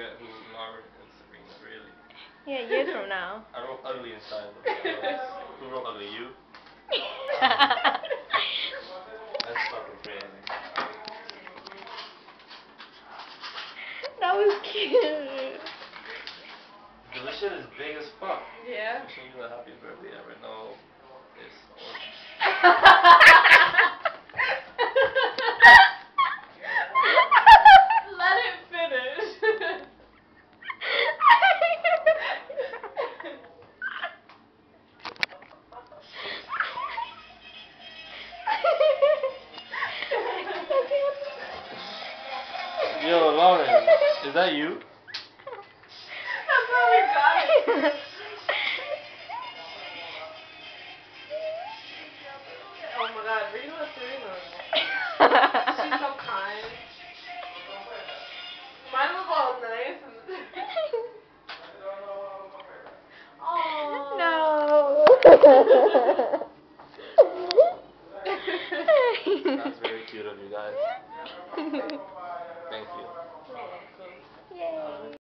forget who Lauren and Sabrina really. Yeah, years from now. I wrote ugly inside. Who wrote ugly? You? That's fucking crazy. That was cute. This shit is big as fuck. Yeah. Wishing you the happiest birthday ever. No, it's old. Let it finish. Yo, Lauren, is that you? That's how we got it. Oh my god, read what Serena. She's so kind. Mine was all nice and No. That's very cute of you guys. Thank you.